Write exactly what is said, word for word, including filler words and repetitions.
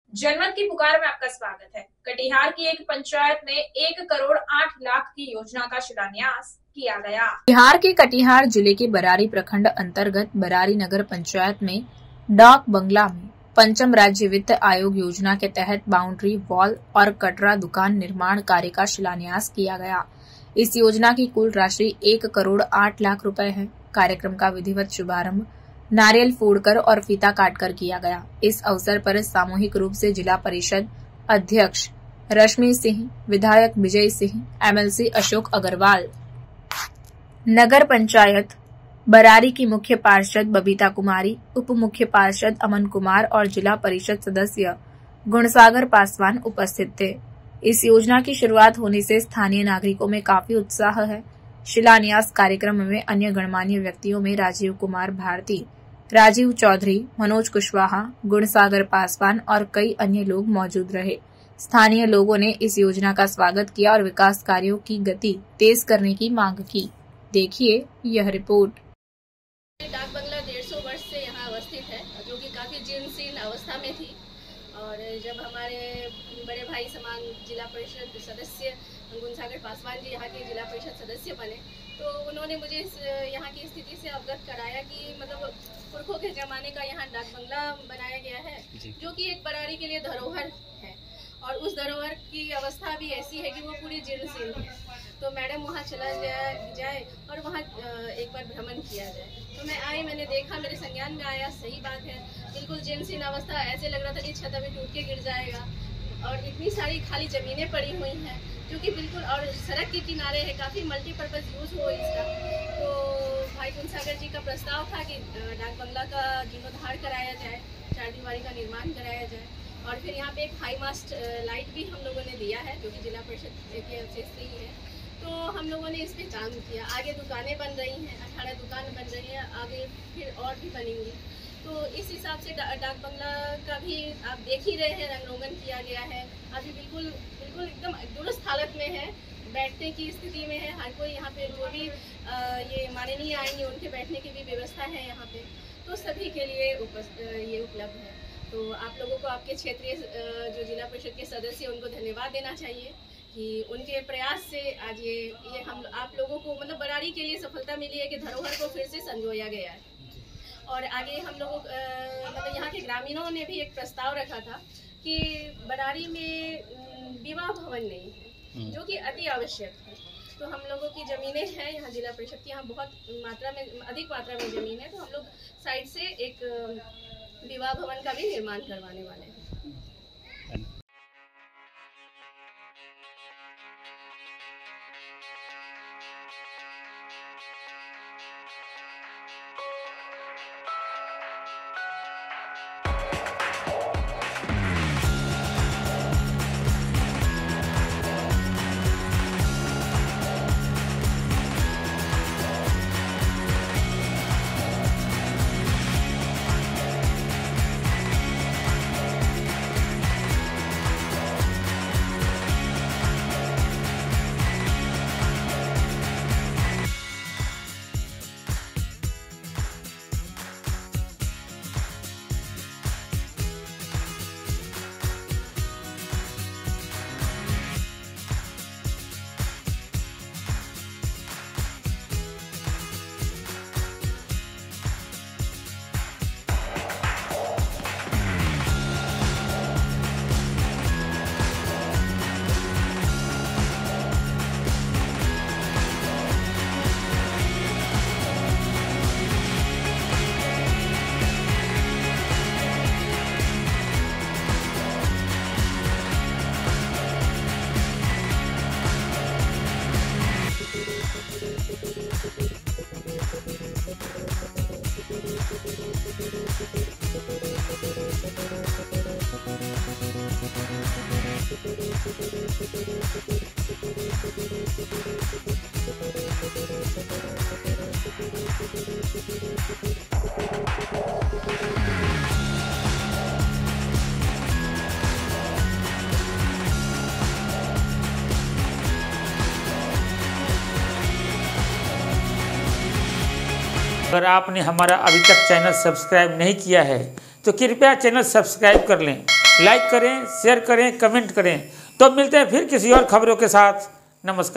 जनमत की पुकार में आपका स्वागत है। कटिहार की एक पंचायत में एक करोड़ आठ लाख की योजना का शिलान्यास किया गया। बिहार के कटिहार जिले के बरारी प्रखंड अंतर्गत बरारी नगर पंचायत में डाक बंगला में पंचम राज्य वित्त आयोग योजना के तहत बाउंड्री वॉल और कटरा दुकान निर्माण कार्य का शिलान्यास किया गया। इस योजना की कुल राशि एक करोड़ आठ लाख रुपए है। कार्यक्रम का विधिवत शुभारंभ नारियल फोड़कर और फीता काटकर किया गया। इस अवसर पर सामूहिक रूप से जिला परिषद अध्यक्ष रश्मि सिंह, विधायक विजय सिंह, एमएलसी अशोक अग्रवाल, नगर पंचायत बरारी की मुख्य पार्षद बबीता कुमारी, उप मुख्य पार्षद अमन कुमार और जिला परिषद सदस्य गुणसागर पासवान उपस्थित थे। इस योजना की शुरुआत होने से स्थानीय नागरिकों में काफी उत्साह है। शिलान्यास कार्यक्रम में अन्य गणमान्य व्यक्तियों में राजीव कुमार भारती, राजीव चौधरी, मनोज कुशवाहा, गुणसागर पासवान और कई अन्य लोग मौजूद रहे। स्थानीय लोगों ने इस योजना का स्वागत किया और विकास कार्यों की गति तेज करने की मांग की। देखिए यह रिपोर्ट। डाक बंगला डेढ़ सौ वर्ष से यहाँ अवस्थित है, जो कि काफ़ी जीर्ण अवस्था में थी। और जब हमारे बड़े भाई समान जिला परिषद सदस्य गुणसागर पासवान जी यहाँ के जिला परिषद सदस्य बने, तो उन्होंने मुझे इस यहाँ की स्थिति से अवगत कराया कि मतलब पुरखों के ज़माने का यहाँ डाक बंगला बनाया गया है, जो कि एक बरारी के लिए धरोहर है। और उस धरोहर की अवस्था भी ऐसी है कि वो पूरी जीर्ण है। तो मैडम वहाँ चला जाए जाए और वहाँ एक बार भ्रमण किया जाए। तो मैं आई, मैंने देखा, मेरे संज्ञान में आया, सही बात है, बिल्कुल जीर्ण अवस्था, ऐसे लग रहा था कि छत अभी टूट के गिर जाएगा। और इतनी सारी खाली ज़मीनें पड़ी हुई हैं जो कि बिल्कुल, और सड़क के किनारे है, काफ़ी मल्टीपर्पज़ यूज़ हो इसका। तो भाई गुणसागर जी का प्रस्ताव था कि डाक बंगला का जीर्णोद्धार कराया जाए, चार दीवारी का निर्माण कराया जाए। और फिर यहाँ पे एक हाई मास्ट लाइट भी हम लोगों ने दिया है, जो कि जिला परिषद के अवशेष से ही है। तो हम लोगों ने इस पर काम किया। आगे दुकानें बन रही हैं, अठारह दुकान बन रही हैं, आगे फिर और भी बनेंगी। तो इस हिसाब से डा, डाक बंगला का भी आप देख ही रहे हैं, रंग रोगन किया गया है। अभी बिल्कुल बिल्कुल एकदम दुरुस्त हालत में है, बैठने की स्थिति में है। हर कोई यहाँ पे जो भी आ, ये माननीय आएंगे उनके बैठने की भी व्यवस्था है यहाँ पे, तो सभी के लिए ये उपलब्ध है। तो आप लोगों को, आपके क्षेत्रीय जो जिला परिषद के सदस्य, उनको धन्यवाद देना चाहिए कि उनके प्रयास से आज ये ये हम आप लोगों को मतलब बरारी के लिए सफलता मिली है कि धरोहर को फिर से संजोया गया है। और आगे हम लोगों मतलब यहाँ के ग्रामीणों ने भी एक प्रस्ताव रखा था कि बरारी में विवाह भवन नहीं है, जो कि अति आवश्यक है। तो हम लोगों की ज़मीनें हैं यहाँ जिला परिषद की, यहाँ बहुत मात्रा में, अधिक मात्रा में ज़मीन है। तो हम लोग साइड से एक विवाह भवन का भी निर्माण करवाने वाले हैं। अगर आपने हमारा अभी तक चैनल सब्सक्राइब नहीं किया है तो कृपया चैनल सब्सक्राइब कर लें, लाइक करें, शेयर करें, कमेंट करें। तो मिलते हैं फिर किसी और खबरों के साथ। नमस्कार।